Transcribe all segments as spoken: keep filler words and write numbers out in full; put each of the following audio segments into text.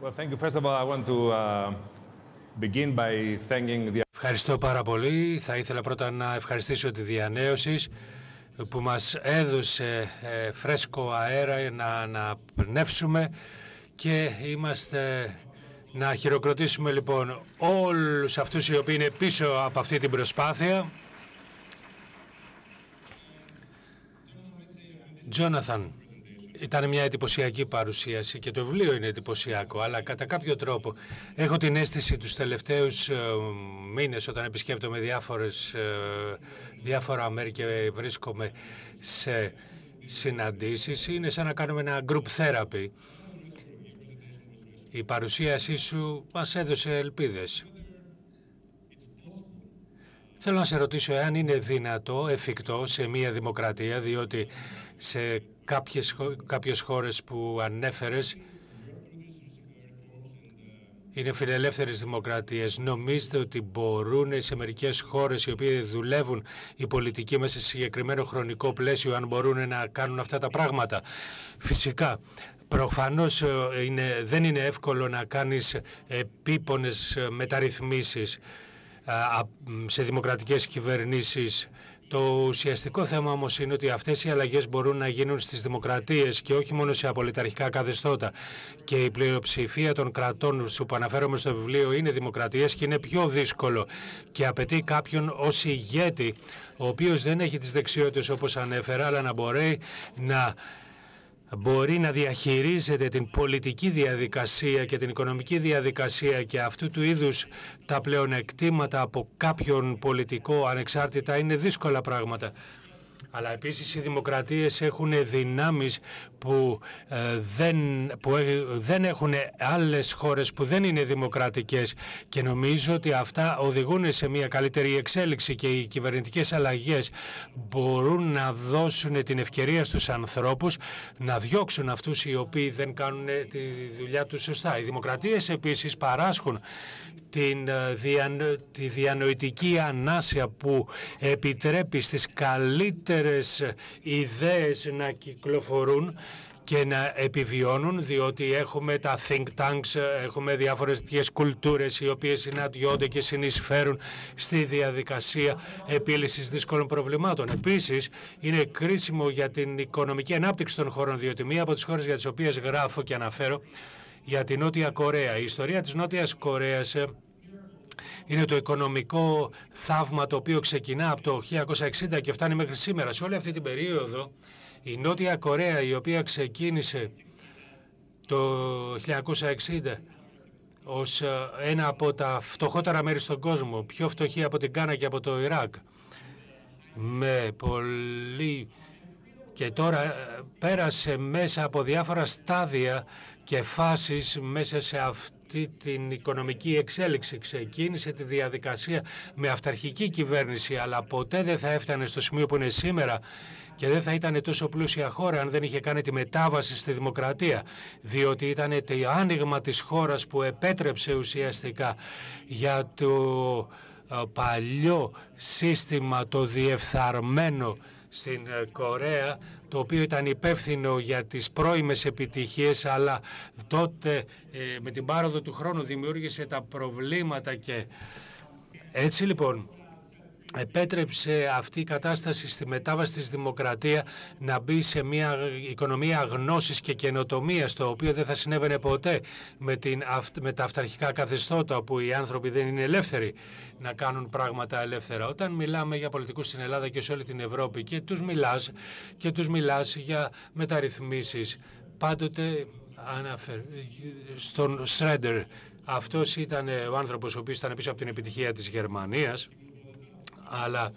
Ευχαριστώ πάρα πολύ. Θα ήθελα πρώτα να ευχαριστήσω τη Διανέωση που μας έδωσε ε, φρέσκο αέρα να, να πνεύσουμε και είμαστε να χειροκροτήσουμε λοιπόν όλους αυτούς οι οποίοι είναι πίσω από αυτή την προσπάθεια. Τζόναθαν, ήταν μια εντυπωσιακή παρουσίαση και το βιβλίο είναι εντυπωσιακό, αλλά κατά κάποιο τρόπο έχω την αίσθηση τους τελευταίους ε, μήνες όταν επισκέπτομαι διάφορες, ε, διάφορα μέρη και βρίσκομαι σε συναντήσεις, είναι σαν να κάνουμε ένα group therapy. Η παρουσίασή σου μας έδωσε ελπίδες. Θέλω να σε ρωτήσω εάν είναι δυνατό, εφικτό σε μια δημοκρατία, διότι σε κάποιες, κάποιες χώρες που ανέφερες είναι φιλελεύθερες δημοκρατίες. Νομίζετε ότι μπορούν σε μερικές χώρες οι οποίες δουλεύουν οι πολιτικοί μέσα σε συγκεκριμένο χρονικό πλαίσιο, αν μπορούν να κάνουν αυτά τα πράγματα? Φυσικά. Προφανώς είναι, δεν είναι εύκολο να κάνεις επίπονες μεταρρυθμίσεις σε δημοκρατικές κυβερνήσεις. Το ουσιαστικό θέμα όμως είναι ότι αυτές οι αλλαγές μπορούν να γίνουν στις δημοκρατίες και όχι μόνο σε απολυταρχικά καθεστώτα. Και η πλειοψηφία των κρατών που αναφέρομαι στο βιβλίο είναι δημοκρατίες και είναι πιο δύσκολο και απαιτεί κάποιον ως ηγέτη, ο οποίος δεν έχει τις δεξιότητες όπως ανέφερα, αλλά να μπορεί να μπορεί να διαχειρίζεται την πολιτική διαδικασία και την οικονομική διαδικασία και αυτού του είδους τα πλεονεκτήματα από κάποιον πολιτικό ανεξάρτητα είναι δύσκολα πράγματα. Αλλά επίσης οι δημοκρατίες έχουν δυνάμεις που, ε, δεν, που ε, δεν έχουν άλλες χώρες που δεν είναι δημοκρατικές και νομίζω ότι αυτά οδηγούν σε μια καλύτερη εξέλιξη και οι κυβερνητικές αλλαγές μπορούν να δώσουν την ευκαιρία στους ανθρώπους να διώξουν αυτούς οι οποίοι δεν κάνουν τη δουλειά τους σωστά. Οι δημοκρατίες επίσης παράσχουν την, τη διανοητική ανάσια που επιτρέπει στις καλύτερες ιδέες να κυκλοφορούν και να επιβιώνουν, διότι έχουμε τα think tanks, έχουμε διάφορες τέτοιες κουλτούρες οι οποίες συναντιόνται και συνεισφέρουν στη διαδικασία επίλυσης δύσκολων προβλημάτων. Επίσης, είναι κρίσιμο για την οικονομική ανάπτυξη των χωρών, διότι μία από τις χώρες για τις οποίες γράφω και αναφέρω για τη Νότια Κορέα. Η ιστορία της Νότιας Κορέας είναι το οικονομικό θαύμα το οποίο ξεκινά από το χίλια εννιακόσια εξήντα και φτάνει μέχρι σήμερα. Σε όλη αυτή την περίοδο η Νότια Κορέα, η οποία ξεκίνησε το χίλια εννιακόσια εξήντα ως ένα από τα φτωχότερα μέρη στον κόσμο, πιο φτωχή από την Γκάνα και από το Ιράκ, με πολύ... και τώρα πέρασε μέσα από διάφορα στάδια και φάσεις μέσα σε αυτή την οικονομική εξέλιξη. Ξεκίνησε τη διαδικασία με αυταρχική κυβέρνηση, αλλά ποτέ δεν θα έφτανε στο σημείο που είναι σήμερα και δεν θα ήταν τόσο πλούσια χώρα αν δεν είχε κάνει τη μετάβαση στη δημοκρατία, διότι ήταν το άνοιγμα της χώρας που επέτρεψε ουσιαστικά για το παλιό σύστημα, το διεφθαρμένο στην Κορέα, το οποίο ήταν υπεύθυνο για τις πρώιμες επιτυχίες, αλλά τότε ε, με την πάροδο του χρόνου δημιούργησε τα προβλήματα και έτσι λοιπόν επέτρεψε αυτή η κατάσταση στη μετάβαση της δημοκρατία να μπει σε μια οικονομία γνώσης και καινοτομίας, το οποίο δεν θα συνέβαινε ποτέ με, την, με τα αυταρχικά καθεστώτα όπου οι άνθρωποι δεν είναι ελεύθεροι να κάνουν πράγματα ελεύθερα. Όταν μιλάμε για πολιτικούς στην Ελλάδα και σε όλη την Ευρώπη και τους μιλάς και τους μιλάς για μεταρρυθμίσεις, πάντοτε αναφέρει στον Σρέντερ. Αυτός ήταν ο άνθρωπος ο οποίος ήταν πίσω από την επιτυχία της Γερμανίας, αλλά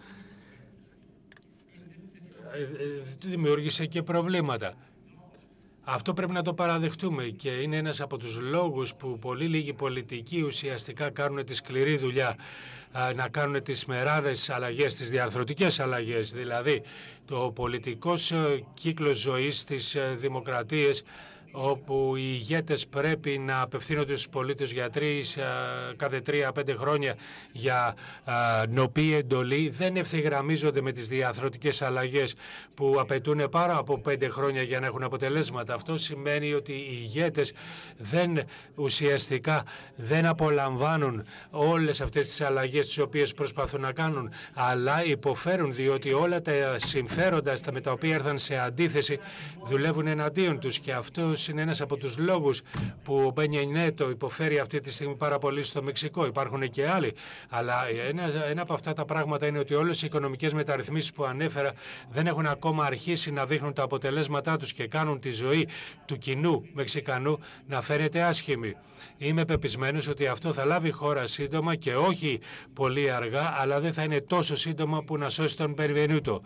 δημιούργησε και προβλήματα. Αυτό πρέπει να το παραδεχτούμε και είναι ένας από τους λόγους που πολύ λίγοι πολιτικοί ουσιαστικά κάνουν τη σκληρή δουλειά, να κάνουν τις μεράδες αλλαγές, τις διαρθρωτικές αλλαγές. Δηλαδή, το πολιτικός κύκλος ζωής στις δημοκρατίες όπου οι ηγέτες πρέπει να απευθύνονται στους πολίτες για τρεις, κάθε τρία-πέντε χρόνια για νοπή εντολή, δεν ευθυγραμμίζονται με τις διαρθρωτικές αλλαγές που απαιτούν πάρα από πέντε χρόνια για να έχουν αποτελέσματα. Αυτό σημαίνει ότι οι ηγέτες δεν, ουσιαστικά δεν απολαμβάνουν όλες αυτές τις αλλαγές τις οποίες προσπαθούν να κάνουν, αλλά υποφέρουν διότι όλα τα συμφέροντα με τα οποία έρθαν σε αντίθεση δουλεύουν εναντίον τους, και αυτό είναι ένας από τους λόγους που ο Πένια Νιέτο υποφέρει αυτή τη στιγμή πάρα πολύ στο Μεξικό. Υπάρχουν και άλλοι, αλλά ένα, ένα από αυτά τα πράγματα είναι ότι όλες οι οικονομικές μεταρρυθμίσεις που ανέφερα δεν έχουν ακόμα αρχίσει να δείχνουν τα αποτελέσματά τους και κάνουν τη ζωή του κοινού Μεξικανού να φαίνεται άσχημη. Είμαι πεπισμένος ότι αυτό θα λάβει χώρα σύντομα και όχι πολύ αργά, αλλά δεν θα είναι τόσο σύντομα που να σώσει τον Περβενούτο.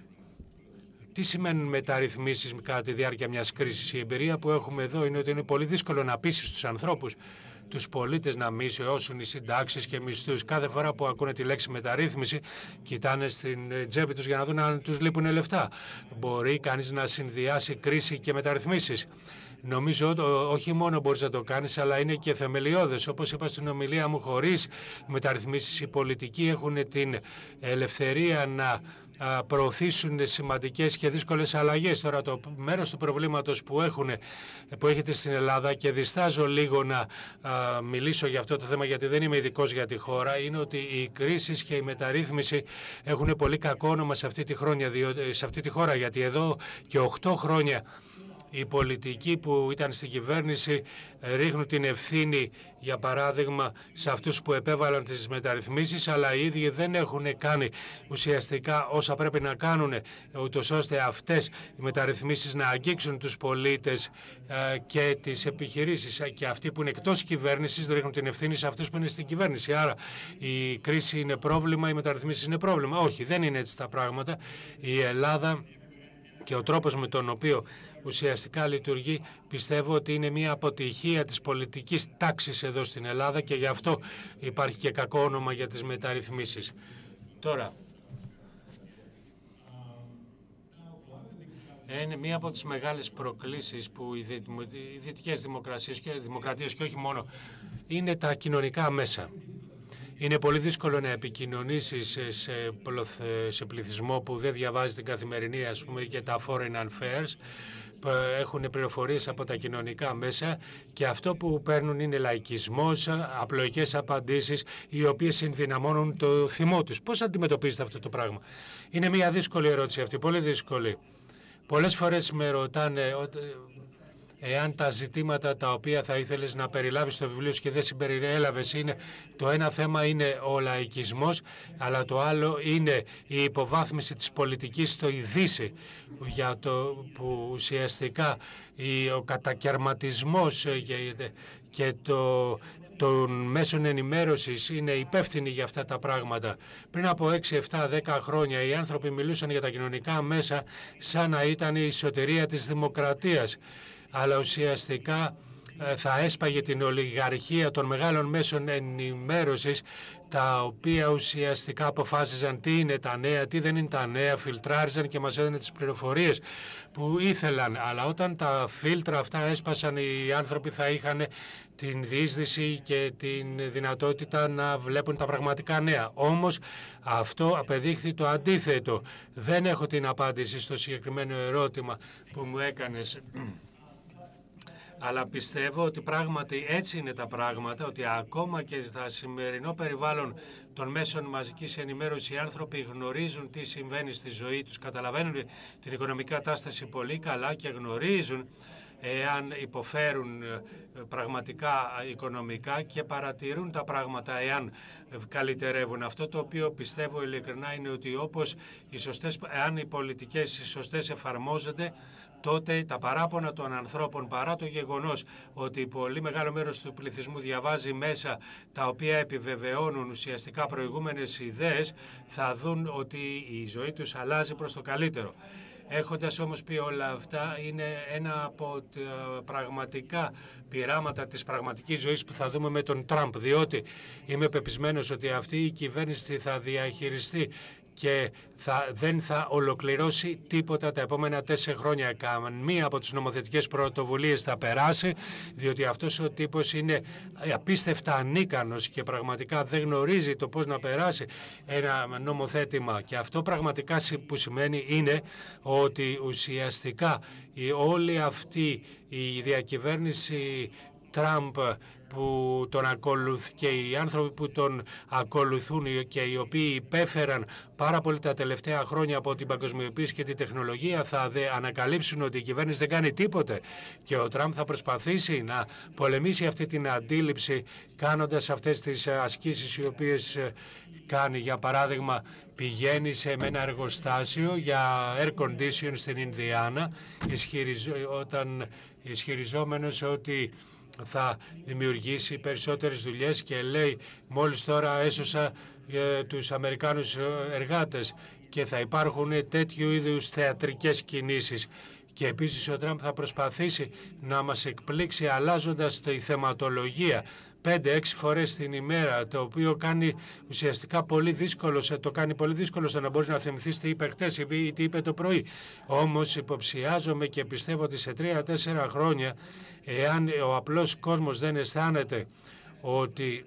Τι σημαίνουν μεταρρυθμίσεις κατά τη διάρκεια μιας κρίσης? Η εμπειρία που έχουμε εδώ είναι ότι είναι πολύ δύσκολο να πείσεις τους ανθρώπους, τους πολίτες, να μειώσουν οι συντάξεις και μισθούς. Κάθε φορά που ακούνε τη λέξη μεταρρύθμιση, κοιτάνε στην τσέπη τους για να δουν αν τους λείπουν λεφτά. Μπορεί κανείς να συνδυάσει κρίση και μεταρρυθμίσεις? Νομίζω ότι όχι μόνο μπορείς να το κάνεις, αλλά είναι και θεμελιώδες. Όπως είπα στην ομιλία μου, χωρίς μεταρρυθμίσεις οι πολιτικοί έχουν την ελευθερία να προωθήσουν σημαντικές και δύσκολες αλλαγές. Τώρα το μέρος του προβλήματος που, έχουν, που έχετε στην Ελλάδα, και διστάζω λίγο να α, μιλήσω για αυτό το θέμα γιατί δεν είμαι ειδικός για τη χώρα, είναι ότι οι κρίσεις και η μεταρρύθμιση έχουν πολύ κακό όνομα σε αυτή τη, χρόνια, σε αυτή τη χώρα, γιατί εδώ και οκτώ χρόνια οι πολιτικοί που ήταν στην κυβέρνηση ρίχνουν την ευθύνη, για παράδειγμα, σε αυτούς που επέβαλαν τις μεταρρυθμίσεις, αλλά οι ίδιοι δεν έχουν κάνει ουσιαστικά όσα πρέπει να κάνουν, ούτως ώστε αυτές οι μεταρρυθμίσεις να αγγίξουν τους πολίτες και τις επιχειρήσεις. Και αυτοί που είναι εκτός κυβέρνησης ρίχνουν την ευθύνη σε αυτούς που είναι στην κυβέρνηση. Άρα η κρίση είναι πρόβλημα, οι μεταρρυθμίσεις είναι πρόβλημα. Όχι, δεν είναι έτσι τα πράγματα. Η Ελλάδα και ο τρόπος με τον οποίο ουσιαστικά λειτουργεί, πιστεύω ότι είναι μια αποτυχία της πολιτικής τάξης εδώ στην Ελλάδα, και γι' αυτό υπάρχει και κακό όνομα για τις μεταρρυθμίσεις. Τώρα, είναι μία από τις μεγάλες προκλήσεις που οι δυτικές δημοκρατίες και, δημοκρατίες και όχι μόνο, είναι τα κοινωνικά μέσα. Είναι πολύ δύσκολο να επικοινωνήσεις σε, σε πληθυσμό που δεν διαβάζει την καθημερινή, ας πούμε, και τα foreign affairs, που έχουν πληροφορίες από τα κοινωνικά μέσα, και αυτό που παίρνουν είναι λαϊκισμός, απλοϊκές απαντήσεις, οι οποίες ενδυναμώνουν το θυμό τους. Πώς αντιμετωπίζετε αυτό το πράγμα? Είναι μια δύσκολη ερώτηση αυτή, πολύ δύσκολη. Πολλές φορές με ρωτάνε εάν τα ζητήματα τα οποία θα ήθελες να περιλάβεις στο βιβλίο σου και δεν συμπεριέλαβες είναι, το ένα θέμα είναι ο λαϊκισμός, αλλά το άλλο είναι η υποβάθμιση της πολιτικής στο Δύση, για το που ουσιαστικά ο κατακαιρματισμός και το των μέσων ενημέρωσης είναι υπεύθυνοι για αυτά τα πράγματα. Πριν από έξι, επτά, δέκα χρόνια οι άνθρωποι μιλούσαν για τα κοινωνικά μέσα σαν να ήταν η σωτηρία της δημοκρατίας, αλλά ουσιαστικά θα έσπαγε την ολιγαρχία των μεγάλων μέσων ενημέρωσης, τα οποία ουσιαστικά αποφάσιζαν τι είναι τα νέα, τι δεν είναι τα νέα, φιλτράριζαν και μας έδινε τις πληροφορίες που ήθελαν. Αλλά όταν τα φίλτρα αυτά έσπασαν, οι άνθρωποι θα είχαν την διείσδυση και την δυνατότητα να βλέπουν τα πραγματικά νέα. Όμως αυτό απεδείχθη το αντίθετο. Δεν έχω την απάντηση στο συγκεκριμένο ερώτημα που μου έκανες. Αλλά πιστεύω ότι πράγματι έτσι είναι τα πράγματα, ότι ακόμα και στα σημερινό περιβάλλον των μέσων μαζικής ενημέρωσης οι άνθρωποι γνωρίζουν τι συμβαίνει στη ζωή τους, καταλαβαίνουν την οικονομική κατάσταση πολύ καλά και γνωρίζουν εάν υποφέρουν πραγματικά οικονομικά και παρατηρούν τα πράγματα εάν καλυτερεύουν. Αυτό το οποίο πιστεύω ειλικρινά είναι ότι όπως οι σωστές, εάν οι πολιτικές οι σωστές εφαρμόζονται, τότε τα παράπονα των ανθρώπων, παρά το γεγονός ότι πολύ μεγάλο μέρος του πληθυσμού διαβάζει μέσα τα οποία επιβεβαιώνουν ουσιαστικά προηγούμενες ιδέες, θα δουν ότι η ζωή τους αλλάζει προς το καλύτερο. Έχοντας όμως πει όλα αυτά, είναι ένα από τα πραγματικά πειράματα της πραγματικής ζωής που θα δούμε με τον Τραμπ, διότι είμαι πεπισμένος ότι αυτή η κυβέρνηση θα διαχειριστεί και θα, δεν θα ολοκληρώσει τίποτα τα επόμενα τέσσερα χρόνια. Καμία από τις νομοθετικές πρωτοβουλίες θα περάσει, διότι αυτός ο τύπος είναι απίστευτα ανίκανος και πραγματικά δεν γνωρίζει το πώς να περάσει ένα νομοθέτημα. Και αυτό πραγματικά που σημαίνει είναι ότι ουσιαστικά η, όλη αυτή η διακυβέρνηση Τραμπ που τον ακολουθεί και οι άνθρωποι που τον ακολουθούν και οι οποίοι υπέφεραν πάρα πολύ τα τελευταία χρόνια από την παγκοσμιοποίηση και την τεχνολογία θα δε ανακαλύψουν ότι η κυβέρνηση δεν κάνει τίποτε και ο Τραμπ θα προσπαθήσει να πολεμήσει αυτή την αντίληψη κάνοντας αυτές τις ασκήσεις οι οποίες κάνει. Για παράδειγμα, πηγαίνει σε ένα εργοστάσιο για air condition στην Ινδιάνα ισχυριζό, όταν ισχυριζόμενος ότι θα δημιουργήσει περισσότερες δουλειές και λέει μόλις τώρα έσωσα ε, τους Αμερικάνους εργάτες και θα υπάρχουν τέτοιου είδους θεατρικές κινήσεις. Και επίσης ο Τραμπ θα προσπαθήσει να μας εκπλήξει αλλάζοντας τη θεματολογία πέντε έξι φορές την ημέρα, το οποίο κάνει ουσιαστικά πολύ δύσκολο, το κάνει πολύ δύσκολο στο να μπορείς να θυμηθείς τι είπε χτες ή τι είπε το πρωί. Όμως υποψιάζομαι και πιστεύω ότι σε τρία τέσσερα χρόνια, εάν ο απλός κόσμος δεν αισθάνεται ότι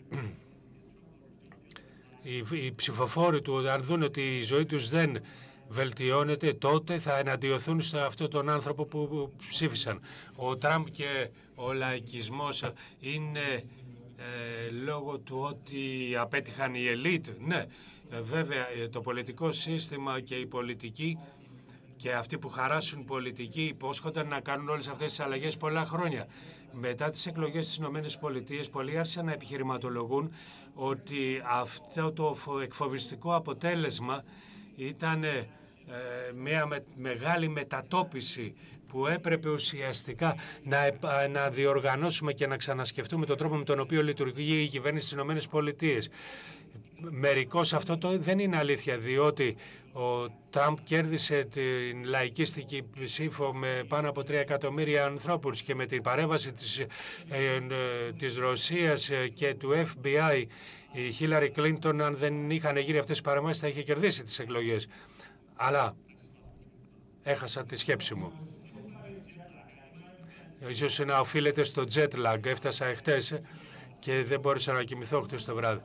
οι ψηφοφόροι του, αν δουν ότι η ζωή τους δεν βελτιώνεται, τότε θα εναντιωθούν σε αυτόν τον άνθρωπο που ψήφισαν. Ο Τραμπ και ο λαϊκισμός είναι ε, λόγω του ότι απέτυχαν οι ελίτ. Ναι, ε, βέβαια το πολιτικό σύστημα και η πολιτική και αυτοί που χαράσουν πολιτική υπόσχονταν να κάνουν όλες αυτές τις αλλαγές πολλά χρόνια. Μετά τις εκλογές στις Ηνωμένες Πολιτείες, πολλοί άρχισαν να επιχειρηματολογούν ότι αυτό το εκφοβιστικό αποτέλεσμα ήταν ε, μια με, μεγάλη μετατόπιση που έπρεπε ουσιαστικά να, να διοργανώσουμε και να ξανασκεφτούμε τον τρόπο με τον οποίο λειτουργεί η κυβέρνηση στις Ηνωμένες Πολιτείες. Μερικώς αυτό το δεν είναι αλήθεια, διότι ο Τραμπ κέρδισε την λαϊκίστικη ψήφο με πάνω από τρία εκατομμύρια ανθρώπους και με την παρέμβαση της, ε, ε, της Ρωσίας και του Εφ Μπι Άι η Χίλαρη Κλίντον, αν δεν είχαν γίνει αυτές οι παρεμβάσεις, θα είχε κερδίσει τις εκλογές. Αλλά έχασα τη σκέψη μου. Ίσως να οφείλεται στο jet lag. Έφτασα εχθές και δεν μπόρεσα να κοιμηθώ χτες το βράδυ.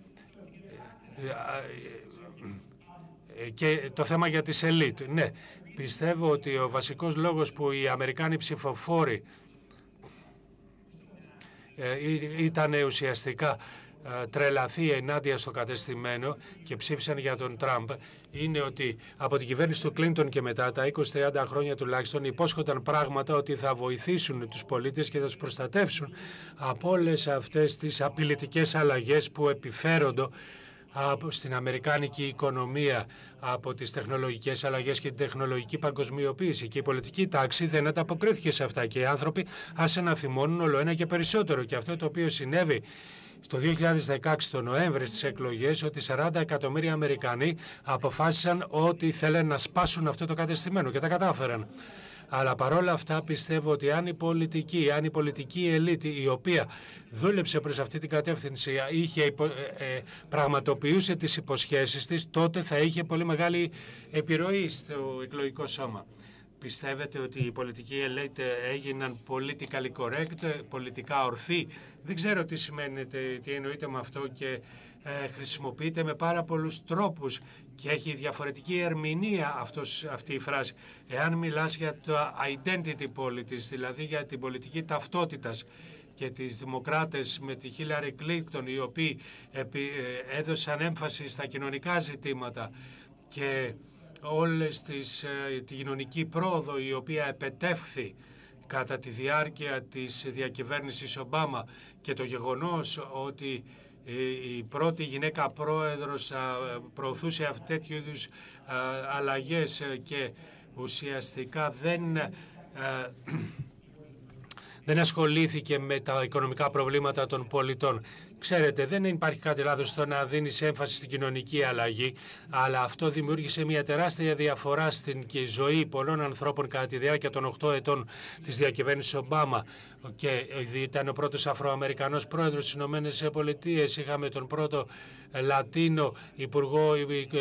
Και το θέμα για τις ελίτ. Ναι, πιστεύω ότι ο βασικός λόγος που οι Αμερικάνοι ψηφοφόροι ήταν ουσιαστικά τρελαθεί ενάντια στο κατεστημένο και ψήφισαν για τον Τραμπ είναι ότι από την κυβέρνηση του Κλίντον και μετά τα είκοσι τριάντα χρόνια τουλάχιστον υπόσχονταν πράγματα ότι θα βοηθήσουν τους πολίτες και θα τους προστατεύσουν από όλες αυτές τις απειλητικές αλλαγές που επιφέρονται στην αμερικάνικη οικονομία από τις τεχνολογικές αλλαγές και την τεχνολογική παγκοσμιοποίηση. Και η πολιτική τάξη δεν ανταποκρίθηκε σε αυτά και οι άνθρωποι άρχισαν να θυμώνουν όλο ένα και περισσότερο. Και αυτό το οποίο συνέβη το δύο χιλιάδες δεκαέξι το Νοέμβρη στις εκλογές, ότι σαράντα εκατομμύρια Αμερικανοί αποφάσισαν ότι θέλουν να σπάσουν αυτό το κατεστημένο και τα κατάφεραν. Αλλά παρόλα αυτά πιστεύω ότι αν η πολιτική, αν η πολιτική ελίτ η οποία δούλεψε προς αυτή την κατεύθυνση είχε υπο, ε, ε, πραγματοποιούσε τις υποσχέσεις της, τότε θα είχε πολύ μεγάλη επιρροή στο εκλογικό σώμα. Πιστεύετε ότι οι πολιτικοί ελίτ έγιναν politically correct, πολιτικά ορθοί? Δεν ξέρω τι σημαίνει, τι εννοείται με αυτό και ε, χρησιμοποιείται με πάρα πολλούς τρόπους και έχει διαφορετική ερμηνεία αυτός, αυτή η φράση. Εάν μιλάς για το identity politics, δηλαδή για την πολιτική ταυτότητας και τις δημοκράτες με τη Χίλαρη Κλίντον, οι οποίοι επί, ε, έδωσαν έμφαση στα κοινωνικά ζητήματα και όλες τις, τη κοινωνική πρόοδο η οποία επετεύχθη κατά τη διάρκεια της διακυβέρνησης Ομπάμα και το γεγονός ότι η πρώτη γυναίκα πρόεδρος προωθούσε αυτού τέτοιου είδους αλλαγές και ουσιαστικά δεν, δεν ασχολήθηκε με τα οικονομικά προβλήματα των πολιτών. Ξέρετε, δεν υπάρχει κάτι λάθος στο να δίνεις έμφαση στην κοινωνική αλλαγή, αλλά αυτό δημιούργησε μια τεράστια διαφορά στην ζωή πολλών ανθρώπων κατά τη διάρκεια των οκτώ ετών της διακυβέρνησης Ομπάμα. Και ήταν ο πρώτος Αφροαμερικανός πρόεδρος στις Ηνωμένες Πολιτείες. Είχαμε τον πρώτο Λατίνο υπουργό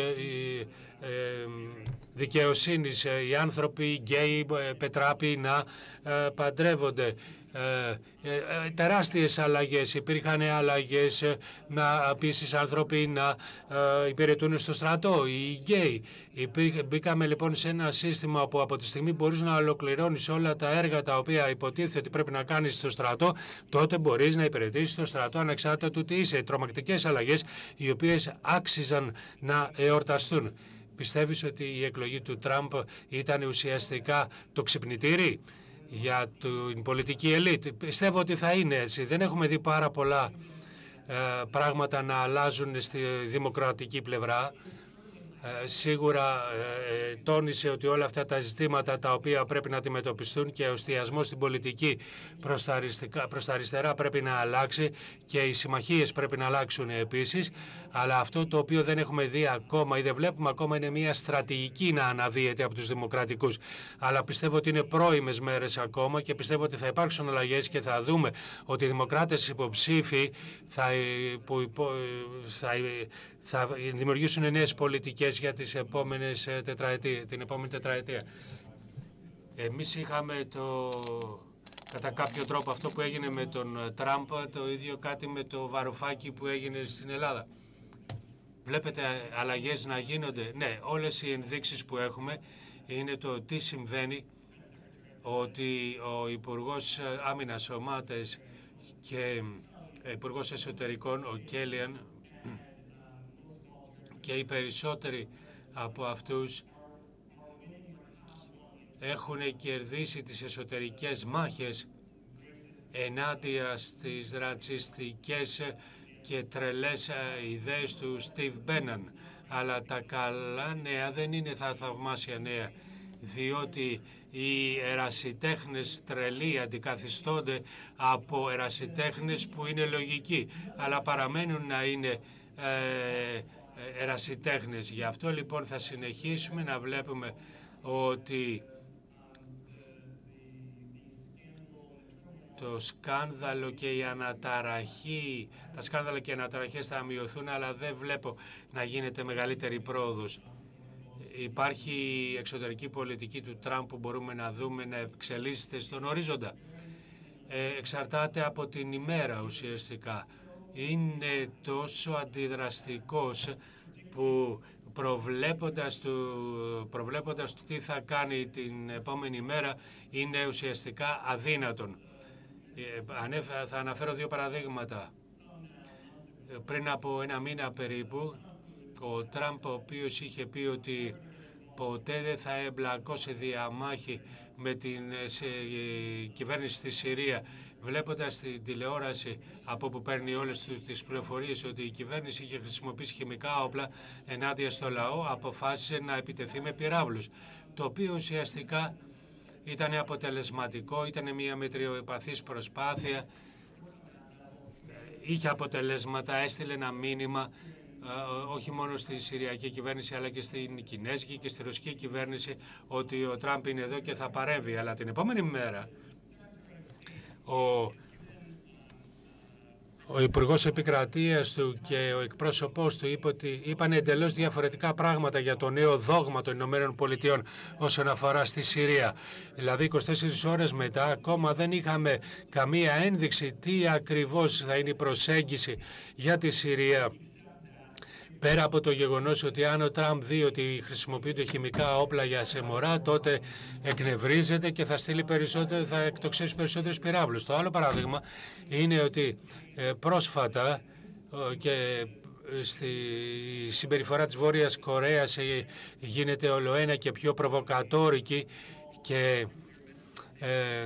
δικαιοσύνης. Οι άνθρωποι, οι γκέι, πετράποι να παντρεύονται. Ε, ε, τεράστιες αλλαγές. Υπήρχαν αλλαγές να επίσης άνθρωποι να ε, υπηρετούν στο στρατό, οι γκέι. Μπήκαμε λοιπόν σε ένα σύστημα που από τη στιγμή μπορείς να ολοκληρώνεις όλα τα έργα τα οποία υποτίθεται ότι πρέπει να κάνεις στο στρατό, τότε μπορείς να υπηρετήσεις στο στρατό ανεξάρτητα του τι είσαι. Τρομακτικές αλλαγές οι οποίες άξιζαν να εορταστούν. Πιστεύεις ότι η εκλογή του Τραμπ ήταν ουσιαστικά το ξυπνητήρι για την πολιτική ελίτ? Πιστεύω ότι θα είναι έτσι. Δεν έχουμε δει πάρα πολλά ε, πράγματα να αλλάζουν στη δημοκρατική πλευρά. Ε, σίγουρα ε, τόνισε ότι όλα αυτά τα ζητήματα τα οποία πρέπει να αντιμετωπιστούν και ο εστιασμός στην πολιτική προς τα, αριστικά, προς τα αριστερά πρέπει να αλλάξει και οι συμμαχίες πρέπει να αλλάξουν επίσης, αλλά αυτό το οποίο δεν έχουμε δει ακόμα ή δεν βλέπουμε ακόμα είναι μια στρατηγική να αναδύεται από τους δημοκρατικούς. Αλλά πιστεύω ότι είναι πρώιμες μέρες ακόμα και πιστεύω ότι θα υπάρξουν αλλαγές και θα δούμε ότι οι δημοκράτες υποψήφοι θα, που υπο, θα θα δημιουργήσουν νέες πολιτικές για τις επόμενες τετραετία, την επόμενη τετραετία. Εμείς είχαμε το, κατά κάποιο τρόπο αυτό που έγινε με τον Τραμπ, το ίδιο κάτι με το Βαρουφάκι που έγινε στην Ελλάδα. Βλέπετε αλλαγές να γίνονται. Ναι, όλες οι ενδείξεις που έχουμε είναι το τι συμβαίνει, ότι ο Υπουργός Άμυνας, ο Μάτες, και Υπουργός Εσωτερικών, ο Κέλιαν, και οι περισσότεροι από αυτούς έχουν κερδίσει τις εσωτερικές μάχες ενάντια στις ρατσιστικές και τρελές ιδέες του Στιβ Μπέναν. Αλλά τα καλά νέα δεν είναι τα θαυμάσια νέα, διότι οι ερασιτέχνες τρελοί αντικαθιστώνται από ερασιτέχνες που είναι λογικοί, αλλά παραμένουν να είναι ε, ερασιτέχνες. Γι' αυτό λοιπόν θα συνεχίσουμε να βλέπουμε ότι το σκάνδαλο και η αναταραχή, τα σκάνδαλα και οι αναταραχές θα μειωθούν, αλλά δεν βλέπω να γίνεται μεγαλύτερη πρόοδος. Υπάρχει η εξωτερική πολιτική του Τραμπ που μπορούμε να δούμε να εξελίσσεται στον ορίζοντα. Ε, εξαρτάται από την ημέρα ουσιαστικά. Είναι τόσο αντιδραστικός που προβλέποντας το, προβλέποντας το τι θα κάνει την επόμενη μέρα είναι ουσιαστικά αδύνατον. Ε, θα αναφέρω δύο παραδείγματα. Πριν από ένα μήνα περίπου, ο Τραμπ, ο οποίος είχε πει ότι ποτέ δεν θα εμπλακώ σε διαμάχη με την σε, κυβέρνηση στη Συρία, βλέποντας την τηλεόραση από που παίρνει όλες τις πληροφορίες ότι η κυβέρνηση είχε χρησιμοποιήσει χημικά όπλα ενάντια στο λαό, αποφάσισε να επιτεθεί με πυράβλους, το οποίο ουσιαστικά ήταν αποτελεσματικό, ήταν μια μετριοπαθής προσπάθεια, είχε αποτελέσματα, έστειλε ένα μήνυμα όχι μόνο στη Συριακή κυβέρνηση αλλά και στην Κινέζικη και στη Ρωσική κυβέρνηση ότι ο Τραμπ είναι εδώ και θα παρέμβει. Αλλά την επόμενη μέρα ο, ο Υπουργός Επικρατείας του και ο εκπρόσωπός του είπε ότι είπαν εντελώς διαφορετικά πράγματα για το νέο δόγμα των Ηνωμένων Πολιτειών όσον αφορά στη Συρία. Δηλαδή είκοσι τέσσερις ώρες μετά ακόμα δεν είχαμε καμία ένδειξη τι ακριβώς θα είναι η προσέγγιση για τη Συρία. Πέρα από το γεγονός ότι αν ο Τραμπ δει ότι χρησιμοποιούνται χημικά όπλα για σεμορά, τότε εκνευρίζεται και θα στείλει περισσότερο, θα εκτοξεύσει περισσότερους πυράβλους. Το άλλο παράδειγμα είναι ότι ε, πρόσφατα ε, και στη συμπεριφορά της Βόρειας Κορέας ε, γίνεται ολοένα και πιο προβοκατόρικη και ε,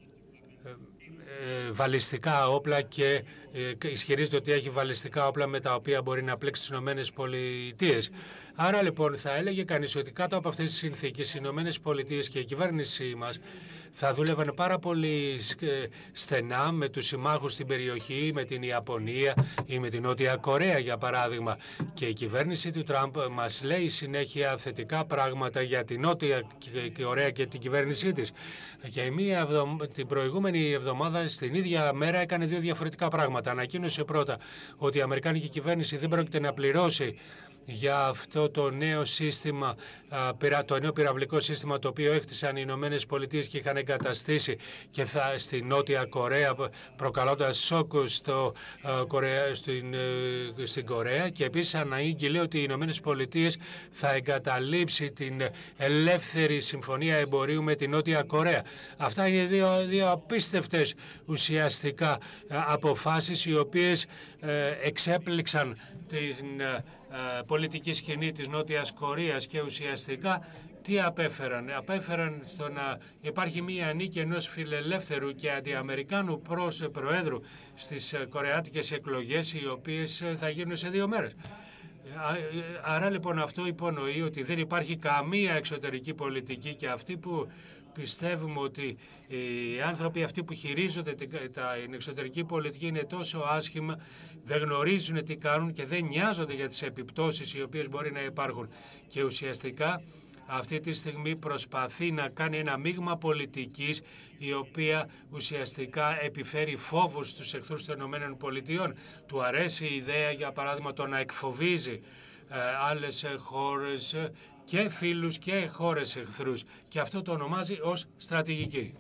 βαλιστικά όπλα και ε, ισχυρίζεται ότι έχει βαλιστικά όπλα με τα οποία μπορεί να πλέξει τις Ηνωμένες Πολιτείες. Άρα λοιπόν θα έλεγε κανείς ότι κάτω από αυτές τις συνθήκες οι Ηνωμένες Πολιτείες και η κυβέρνησή μας θα δούλευαν πάρα πολύ στενά με τους συμμάχους στην περιοχή, με την Ιαπωνία ή με την Νότια Κορέα για παράδειγμα. Και η κυβέρνηση του Τραμπ μας λέει συνέχεια θετικά πράγματα για την Νότια Κορέα και την κυβέρνησή της. Και μία εβδομ... την προηγούμενη εβδομάδα στην ίδια μέρα έκανε δύο διαφορετικά πράγματα. Ανακοίνωσε πρώτα ότι η Αμερικάνικη κυβέρνηση δεν πρόκειται να πληρώσει για αυτό το νέο σύστημα, το νέο πυραυλικό σύστημα το οποίο έχτισαν οι Ηνωμένες Πολιτείες και είχαν εγκαταστήσει και θα στη Νότια Κορέα, προκαλώντας σοκ στο, Κορέα, στην, στην Κορέα, και επίσης αναγγείλε ότι οι Ηνωμένες Πολιτείες θα εγκαταλείψει την ελεύθερη συμφωνία εμπορίου με την Νότια Κορέα. Αυτά είναι δύο, δύο απίστευτες ουσιαστικά αποφάσεις οι οποίες εξέπληξαν την πολιτική σκηνή της Νότιας Κορείας και ουσιαστικά τι απέφεραν. Απέφεραν στο να υπάρχει μία νίκη ενός φιλελεύθερου και αντιαμερικάνου προς προέδρου στις κορεάτικες εκλογές, οι οποίες θα γίνουν σε δύο μέρες. Άρα λοιπόν αυτό υπονοεί ότι δεν υπάρχει καμία εξωτερική πολιτική, και αυτοί που πιστεύουμε ότι οι άνθρωποι αυτοί που χειρίζονται την εξωτερική πολιτική είναι τόσο άσχημα, δεν γνωρίζουν τι κάνουν και δεν νοιάζονται για τις επιπτώσεις οι οποίες μπορεί να υπάρχουν. Και ουσιαστικά αυτή τη στιγμή προσπαθεί να κάνει ένα μείγμα πολιτικής η οποία ουσιαστικά επιφέρει φόβους στους εχθρούς των ΗΠΑ. Του αρέσει η ιδέα, για παράδειγμα, το να εκφοβίζει ε, άλλες χώρες και φίλους και χώρες εχθρούς, και αυτό το ονομάζει ως στρατηγική.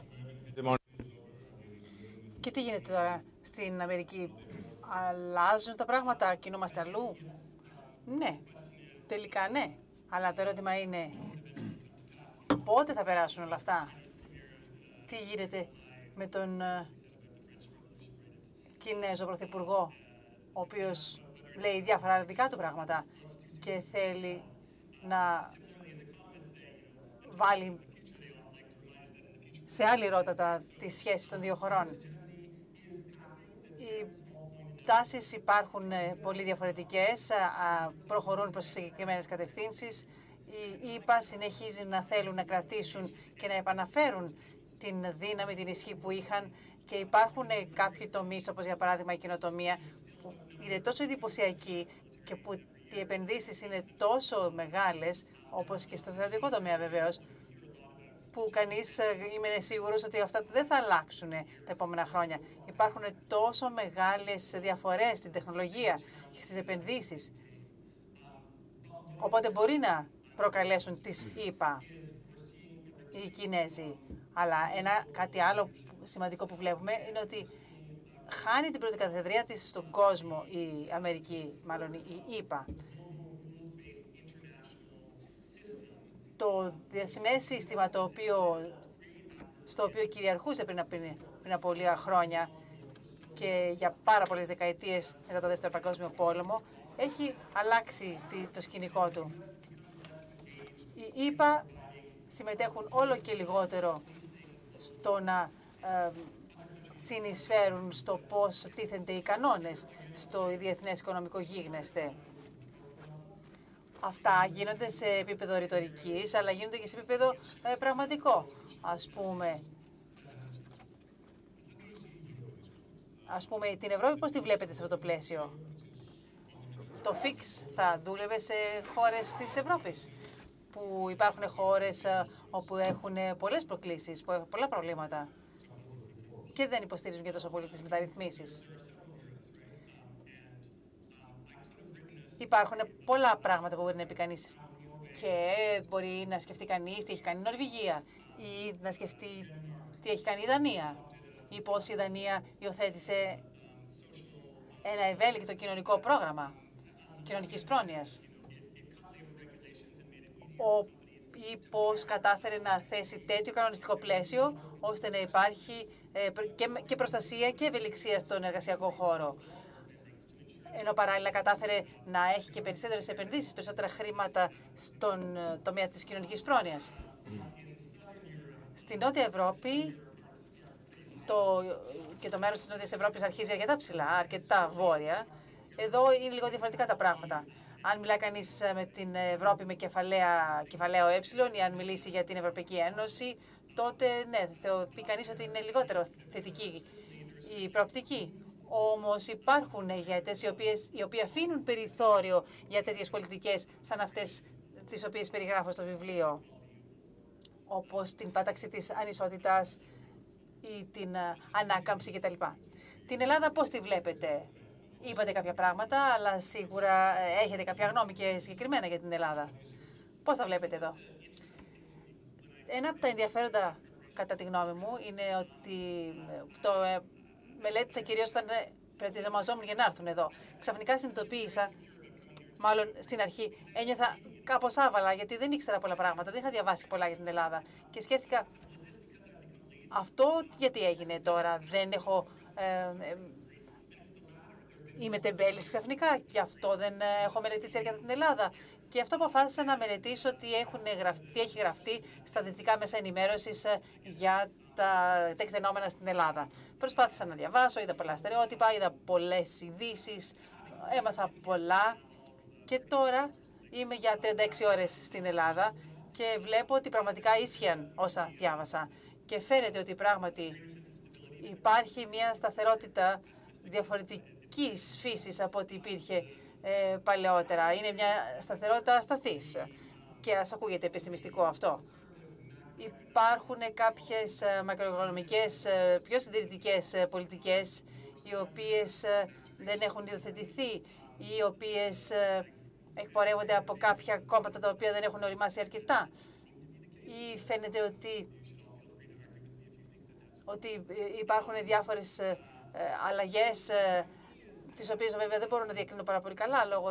Και τι γίνεται τώρα στην Αμερική? Αλλάζουν τα πράγματα, κινούμαστε αλλού? Ναι, τελικά ναι. Αλλά το ερώτημα είναι πότε θα περάσουν όλα αυτά? Τι γίνεται με τον uh, Κινέζο Πρωθυπουργό, ο οποίος λέει διάφορα δικά του πράγματα και θέλει να βάλει σε άλλη ρότα τις σχέσεις των δύο χωρών. Οι τάσεις υπάρχουν πολύ διαφορετικές, προχωρούν προς συγκεκριμένες κατευθύνσεις. Οι ΗΠΑ συνεχίζουν να θέλουν να κρατήσουν και να επαναφέρουν την δύναμη, την ισχύ που είχαν, και υπάρχουν κάποιοι τομείς, όπως για παράδειγμα η καινοτομία, που είναι τόσο εντυπωσιακοί και που οι επενδύσεις είναι τόσο μεγάλες, όπως και στο στρατιωτικό τομέα βεβαίως, που κανείς είμαι σίγουρος ότι αυτά δεν θα αλλάξουν τα επόμενα χρόνια. Υπάρχουν τόσο μεγάλες διαφορές στην τεχνολογία και στις επενδύσεις. Οπότε μπορεί να προκαλέσουν τις ΗΠΑ οι Κινέζοι. Αλλά ένα κάτι άλλο σημαντικό που βλέπουμε είναι ότι χάνει την πρώτη καθεδρία της στον κόσμο η Αμερική, μάλλον η ΗΠΑ. Το διεθνές σύστημα το οποίο, στο οποίο κυριαρχούσε πριν, πριν, πριν από λίγα χρόνια και για πάρα πολλές δεκαετίες μετά το Δεύτερο Παγκόσμιο Πόλεμο, έχει αλλάξει το σκηνικό του. Οι ΗΠΑ συμμετέχουν όλο και λιγότερο στο να ε, συνεισφέρουν στο πώς τίθενται οι κανόνες στο διεθνές οικονομικό γίγνεσθε. Αυτά γίνονται σε επίπεδο ρητορικής, αλλά γίνονται και σε επίπεδο ε, πραγματικό. Ας πούμε, ας πούμε, την Ευρώπη πώς τη βλέπετε σε αυτό το πλαίσιο? Το φιξ θα δούλευε σε χώρες της Ευρώπης, που υπάρχουν χώρες όπου έχουν πολλές προκλήσεις, που έχουν πολλά προβλήματα και δεν υποστηρίζουν και τόσο πολύ τις μεταρρυθμίσεις. Υπάρχουν πολλά πράγματα που μπορεί να πει κανείς και μπορεί να σκεφτεί κανείς τι έχει κάνει η Νορβηγία ή να σκεφτεί τι έχει κάνει η Δανία ή πώς η Δανία υιοθέτησε ένα ευέλικτο κοινωνικό πρόγραμμα κοινωνικής πρόνοιας, ο, ή πώς κατάφερε να θέσει τέτοιο κανονιστικό πλαίσιο ώστε να υπάρχει ε, και, και προστασία και ευελιξία στον εργασιακό χώρο. Ενώ παράλληλα κατάφερε να έχει και περισσότερες επενδύσεις, περισσότερα χρήματα στον τομέα της κοινωνικής πρόνοιας. Στην Νότια Ευρώπη, το, και το μέρος της Νότιας Ευρώπης αρχίζει αρκετά ψηλά, αρκετά βόρεια. Εδώ είναι λίγο διαφορετικά τα πράγματα. Αν μιλάει κανείς με την Ευρώπη με κεφαλαίο, κεφαλαίο ε ή αν μιλήσει για την Ευρωπαϊκή Ένωση, τότε ναι, θα πει κανείς ότι είναι λιγότερο θετική η προοπτική. Όμως υπάρχουν ηγέτες οι, οποίες, οι οποίοι αφήνουν περιθώριο για τέτοιες πολιτικές σαν αυτές τις οποίες περιγράφω στο βιβλίο, όπως την πάταξη της ανισότητας ή την ανάκαμψη κτλ. Την Ελλάδα πώς τη βλέπετε? Είπατε κάποια πράγματα, αλλά σίγουρα έχετε κάποια γνώμη και συγκεκριμένα για την Ελλάδα. Πώς τα βλέπετε εδώ? Ένα από τα ενδιαφέροντα, κατά τη γνώμη μου, είναι ότι το μελέτησα κυρίως όταν προετοιμαζόμουν για να έρθουν εδώ. Ξαφνικά συνειδητοποίησα, μάλλον στην αρχή, ένιωθα κάπως άβαλα, γιατί δεν ήξερα πολλά πράγματα, δεν είχα διαβάσει πολλά για την Ελλάδα. Και σκέφτηκα, αυτό γιατί έγινε τώρα, δεν έχω... Ε, ε, είμαι τεμπέλης ξαφνικά και αυτό δεν έχω μελετήσει αρκετά την Ελλάδα. Και αυτό αποφάσισα να μελετήσω τι, έχουν γραφτεί, τι έχει γραφτεί στα δυτικά μέσα ενημέρωσης για τα τεκτενόμενα στην Ελλάδα. Προσπάθησα να διαβάσω, είδα πολλά στερεότυπα, είδα πολλές ειδήσεις, έμαθα πολλά και τώρα είμαι για τριάντα έξι ώρες στην Ελλάδα και βλέπω ότι πραγματικά ίσχυαν όσα διάβασα. Και φαίνεται ότι πράγματι υπάρχει μια σταθερότητα διαφορετικής φύσης από ό,τι υπήρχε ε, παλαιότερα. Είναι μια σταθερότητα ασταθής και ας ακούγεται πεσημιστικό αυτό. Υπάρχουν κάποιες μακροοικονομικές, πιο συντηρητικές πολιτικές, οι οποίες δεν έχουν υιοθετηθεί, οι οποίες εκπορεύονται από κάποια κόμματα τα οποία δεν έχουν οριμάσει αρκετά. Ή φαίνεται ότι, ότι υπάρχουν διάφορες αλλαγές, τις οποίες βέβαια δεν μπορώ να διακρίνω πάρα πολύ καλά λόγω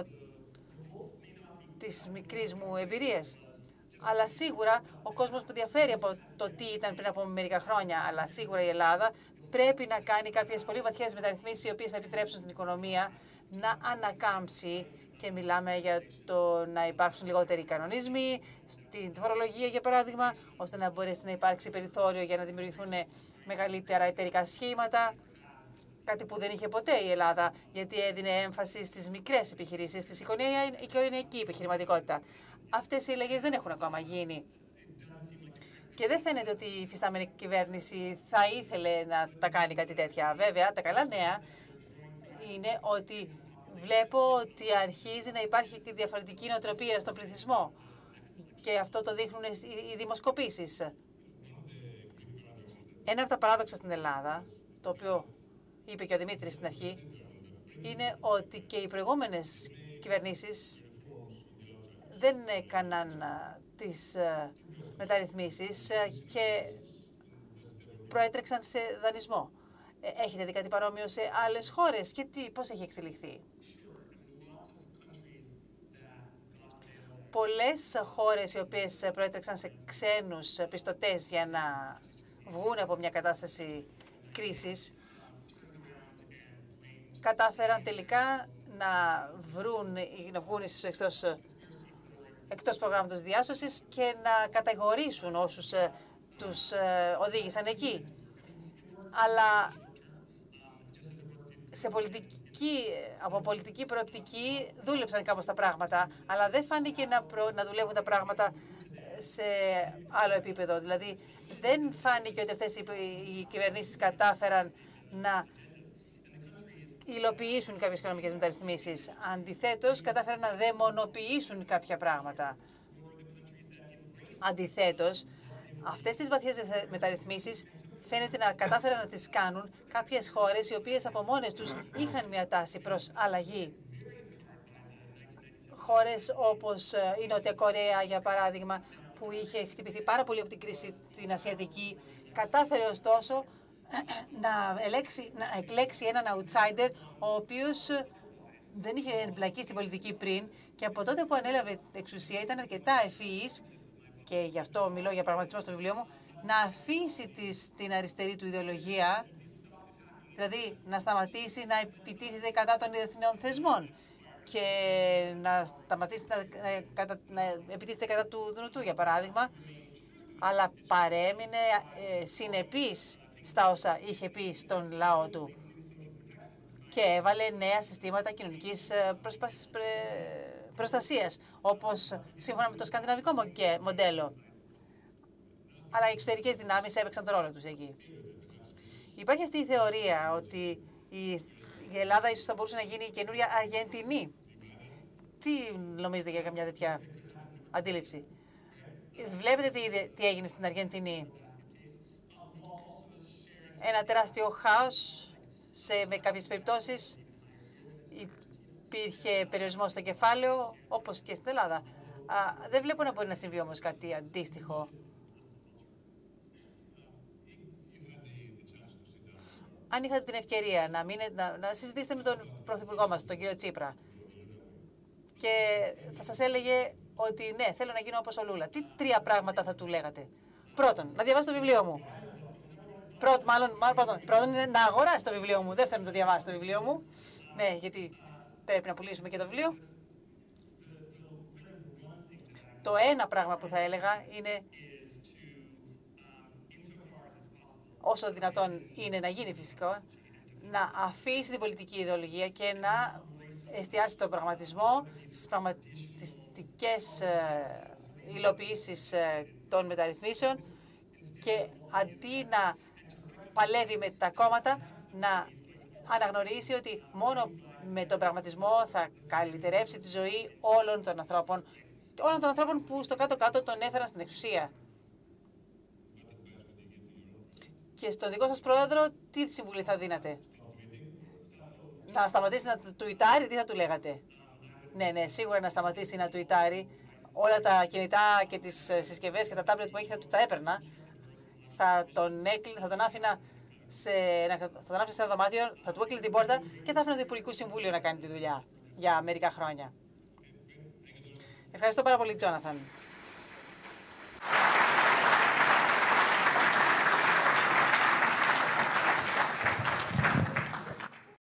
της μικρής μου εμπειρίας. Αλλά σίγουρα ο κόσμος που διαφέρει από το τι ήταν πριν από μερικά χρόνια, αλλά σίγουρα η Ελλάδα πρέπει να κάνει κάποιες πολύ βαθιές μεταρρυθμίσεις οι οποίες θα επιτρέψουν στην οικονομία να ανακάμψει, και μιλάμε για το να υπάρξουν λιγότεροι κανονισμοί, στην φορολογία για παράδειγμα, ώστε να μπορέσει να υπάρξει περιθώριο για να δημιουργηθούν μεγαλύτερα εταιρικά σχήματα, κάτι που δεν είχε ποτέ η Ελλάδα, γιατί έδινε έμφαση στις μικρές επιχειρήσεις, στη οικογενειακή επιχειρηματικότητα. Αυτές οι αλλαγές δεν έχουν ακόμα γίνει. Και δεν φαίνεται ότι η φυστάμενη κυβέρνηση θα ήθελε να τα κάνει κάτι τέτοια. Βέβαια, τα καλά νέα είναι ότι βλέπω ότι αρχίζει να υπάρχει και διαφορετική νοοτροπία στον πληθυσμό. Και αυτό το δείχνουν οι δημοσκοπήσεις. Ένα από τα παράδοξα στην Ελλάδα, το οποίο είπε και ο Δημήτρης στην αρχή, είναι ότι και οι προηγούμενες κυβερνήσεις δεν έκαναν τις μεταρρυθμίσεις και προέτρεξαν σε δανεισμό. Έχετε δει κάτι παρόμοιο σε άλλες χώρες και τι, πώς έχει εξελιχθεί? Πολλές χώρες οι οποίες προέτρεξαν σε ξένους πιστωτές για να βγουν από μια κατάσταση κρίσης, κατάφεραν τελικά να βρουν ή να βγουν εκτός, εκτός προγράμματος διάσωσης και να κατηγορήσουν όσους ε, τους ε, οδήγησαν εκεί. Αλλά σε πολιτική, από πολιτική προοπτική δούλεψαν κάπως τα πράγματα, αλλά δεν φάνηκε να, προ, να δουλεύουν τα πράγματα σε άλλο επίπεδο. Δηλαδή, δεν φάνηκε ότι αυτές οι, οι κυβερνήσεις κατάφεραν να υλοποιήσουν κάποιες οικονομικές μεταρρυθμίσεις. Αντιθέτως, κατάφεραν να δαιμονοποιήσουν κάποια πράγματα. Αντιθέτως, αυτές τις βαθιές μεταρρυθμίσεις φαίνεται να κατάφεραν να τις κάνουν κάποιες χώρες οι οποίες από μόνες τους είχαν μια τάση προς αλλαγή. Χώρες όπως η Νότια Κορέα, για παράδειγμα, που είχε χτυπηθεί πάρα πολύ από την κρίση την ασιατική, κατάφερε ωστόσο να, ελέξει, να εκλέξει έναν outsider, ο οποίος δεν είχε εμπλακεί στην πολιτική πριν και από τότε που ανέλαβε την εξουσία ήταν αρκετά ευφυής, και γι' αυτό μιλώ για πραγματισμό στο βιβλίο μου, να αφήσει της, την αριστερή του ιδεολογία, δηλαδή να σταματήσει να επιτίθεται κατά των διεθνών θεσμών και να σταματήσει να, να, να επιτίθεται κατά του Δουνουτού, για παράδειγμα, αλλά παρέμεινε ε, συνεπής στα όσα είχε πει στον λαό του και έβαλε νέα συστήματα κοινωνικής προσπασ... προστασίας, όπως σύμφωνα με το σκανδιναβικό μοντέλο. αλλά οι εξωτερικές δυνάμεις έπαιξαν τον ρόλο τους εκεί. Υπάρχει αυτή η θεωρία ότι η Ελλάδα ίσως θα μπορούσε να γίνει η καινούρια Αργεντινή. Τι νομίζετε για καμιά τέτοια αντίληψη? Βλέπετε τι, τι έγινε στην Αργεντινή. Ένα τεράστιο χάος, σε, με κάποιες περιπτώσεις υπήρχε περιορισμό στο κεφάλαιο, όπως και στην Ελλάδα. Α, δεν βλέπω να μπορεί να συμβεί όμως κάτι αντίστοιχο. Αν είχατε την ευκαιρία να, μείνε, να, να συζητήσετε με τον Πρωθυπουργό μας, τον κύριο Τσίπρα, και θα σας έλεγε ότι ναι, θέλω να γίνω όπως ο Λούλα, τι τρία πράγματα θα του λέγατε? Πρώτον, να διαβάσει το βιβλίο μου. Πρώτον, μάλλον, μάλλον πρώτον, πρώτον είναι να αγοράσει το βιβλίο μου. Δεύτερον, να το διαβάσει το βιβλίο μου. Ναι, γιατί πρέπει να πουλήσουμε και το βιβλίο. Το ένα πράγμα που θα έλεγα είναι, όσο δυνατόν είναι να γίνει φυσικό, να αφήσει την πολιτική ιδεολογία και να εστιάσει τον πραγματισμό στις πραγματιστικές ε, υλοποιήσεις ε, των μεταρρυθμίσεων και αντί να παλεύει με τα κόμματα, να αναγνωρίσει ότι μόνο με τον πραγματισμό θα καλυτερέψει τη ζωή όλων των ανθρώπων, όλων των ανθρώπων που στο κάτω-κάτω τον έφεραν στην εξουσία. Και στον δικό σας πρόεδρο, τι συμβουλή θα δίνατε? Να σταματήσει να τουιτάρει, τι θα του λέγατε? Ναι, ναι, σίγουρα να σταματήσει να τουιτάρει. Όλα τα κινητά και τις συσκευές και τα τάμπλετ που έχει θα του τα έπαιρνα. Θα τον, έκλει, θα τον άφηνα σε, θα τον άφηνα σε ένα δωμάτιο, θα του έκλεινε την πόρτα και θα άφηνα το Υπουργικό Συμβούλιο να κάνει τη δουλειά για μερικά χρόνια. Ευχαριστώ πάρα πολύ, Τζόναθαν.